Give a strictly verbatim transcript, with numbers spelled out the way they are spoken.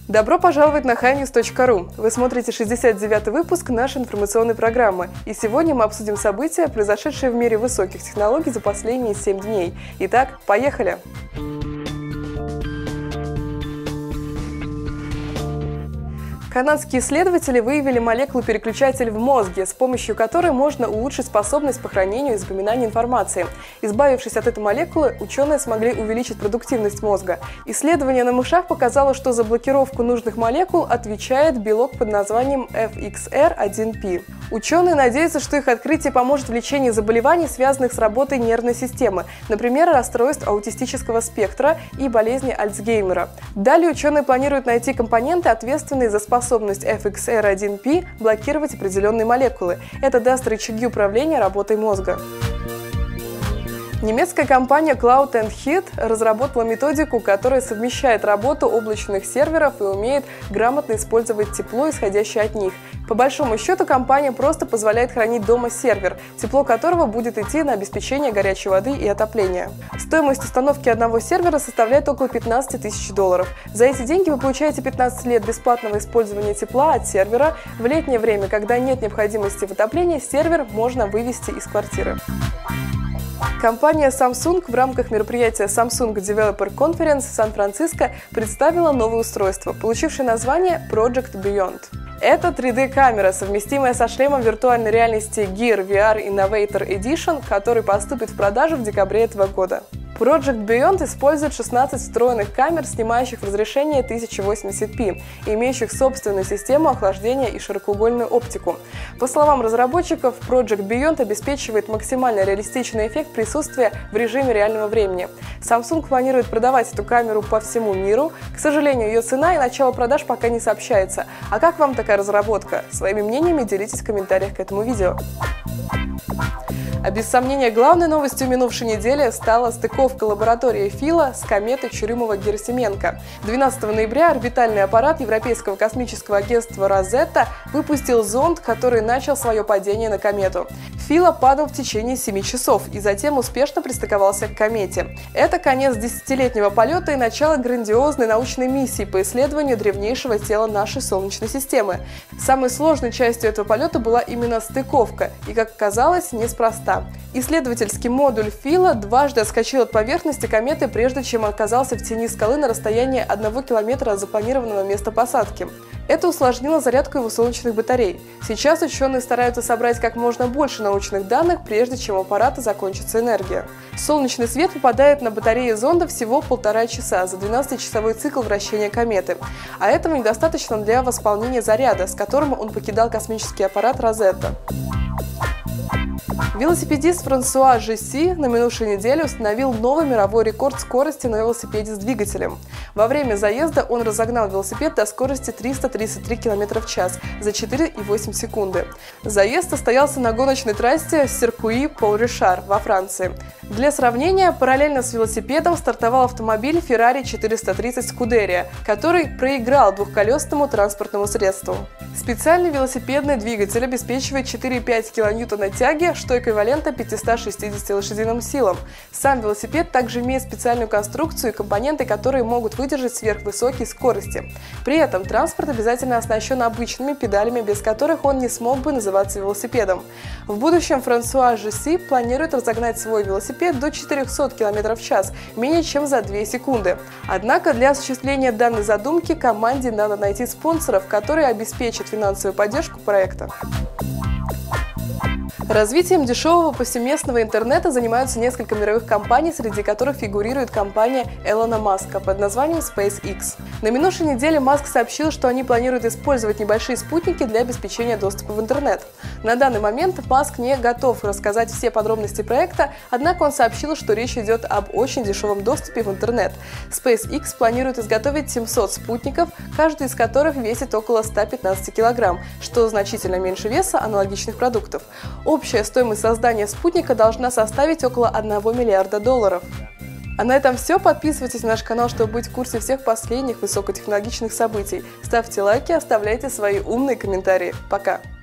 Добро пожаловать на хай ньюс точка ру! Вы смотрите шестьдесят девятый выпуск нашей информационной программы. И сегодня мы обсудим события, произошедшие в мире высоких технологий за последние семь дней. Итак, поехали! Канадские исследователи выявили молекулу-переключатель в мозге, с помощью которой можно улучшить способность по хранению и запоминанию информации. Избавившись от этой молекулы, ученые смогли увеличить продуктивность мозга. Исследование на мышах показало, что за блокировку нужных молекул отвечает белок под названием эф икс эр один пи. Ученые надеются, что их открытие поможет в лечении заболеваний, связанных с работой нервной системы, например, расстройств аутистического спектра и болезни Альцгеймера. Далее ученые планируют найти компоненты, ответственные за способность способность эф икс эр один пи блокировать определенные молекулы. Это даст рычаги управления работой мозга. Немецкая компания Cloud энд Heat разработала методику, которая совмещает работу облачных серверов и умеет грамотно использовать тепло, исходящее от них. По большому счету, компания просто позволяет хранить дома сервер, тепло которого будет идти на обеспечение горячей воды и отопления. Стоимость установки одного сервера составляет около пятнадцати тысяч долларов. За эти деньги вы получаете пятнадцать лет бесплатного использования тепла от сервера. В летнее время, когда нет необходимости в отоплении, сервер можно вывести из квартиры. Компания Samsung в рамках мероприятия Samsung Developer Conference в Сан-Франциско представила новое устройство, получившее название Project Beyond. Это три дэ камера, совместимая со шлемом виртуальной реальности Gear ви ар Innovator Edition, который поступит в продажу в декабре этого года. Project Beyond использует шестнадцать встроенных камер, снимающих в разрешении тысяча восемьдесят пи, и имеющих собственную систему охлаждения и широкоугольную оптику. По словам разработчиков, Project Beyond обеспечивает максимально реалистичный эффект присутствия в режиме реального времени. Samsung планирует продавать эту камеру по всему миру. К сожалению, ее цена и начало продаж пока не сообщается. А как вам такая разработка? Своими мнениями делитесь в комментариях к этому видео. А без сомнения, главной новостью минувшей недели стала стыковка лаборатории Фила с кометой Чурюмова-Герасименко. двенадцатого ноября орбитальный аппарат Европейского космического агентства «Розетта» выпустил зонд, который начал свое падение на комету. Фила падал в течение семи часов и затем успешно пристыковался к комете. Это конец десятилетнего полета и начало грандиозной научной миссии по исследованию древнейшего тела нашей Солнечной системы. Самой сложной частью этого полета была именно стыковка, и, как оказалось, неспроста. Исследовательский модуль Фила дважды отскочил от поверхности кометы, прежде чем оказался в тени скалы на расстоянии одного километра от запланированного места посадки. Это усложнило зарядку его солнечных батарей. Сейчас ученые стараются собрать как можно больше научных данных, прежде чем у аппарата закончится энергия. Солнечный свет попадает на батареи зонда всего полтора часа за двенадцатичасовой цикл вращения кометы. А этого недостаточно для восполнения заряда, с которым он покидал космический аппарат «Розетта». Велосипедист Франсуа Жесси на минувшей неделе установил новый мировой рекорд скорости на велосипеде с двигателем. Во время заезда он разогнал велосипед до скорости триста тридцать три километра в час за четыре и восемь секунды. Заезд состоялся на гоночной трассе Сиркуи Пол-Ришар во Франции. Для сравнения, параллельно с велосипедом стартовал автомобиль Ferrari четыреста тридцать Scuderia, который проиграл двухколесному транспортному средству. Специальный велосипедный двигатель обеспечивает четыре и пять килоньютона тяги, что эквивалентно пятистам шестидесяти лошадиным силам. Сам велосипед также имеет специальную конструкцию и компоненты, которые могут выдержать сверхвысокие скорости. При этом транспорт обязательно оснащен обычными педалями, без которых он не смог бы называться велосипедом. В будущем Франсуа Жесси планирует разогнать свой велосипед до четырёхсот километров в час, менее чем за две секунды. Однако для осуществления данной задумки команде надо найти спонсоров, которые обеспечат финансовую поддержку проекта. Развитием дешевого повсеместного интернета занимаются несколько мировых компаний, среди которых фигурирует компания Элона Маска под названием SpaceX. На минувшей неделе Маск сообщил, что они планируют использовать небольшие спутники для обеспечения доступа в интернет. На данный момент Маск не готов рассказать все подробности проекта, однако он сообщил, что речь идет об очень дешевом доступе в интернет. SpaceX планирует изготовить семьсот спутников, каждый из которых весит около ста пятнадцати килограмм, что значительно меньше веса аналогичных продуктов. Общая стоимость создания спутника должна составить около одного миллиарда долларов. А на этом все. Подписывайтесь на наш канал, чтобы быть в курсе всех последних высокотехнологичных событий. Ставьте лайки, оставляйте свои умные комментарии. Пока!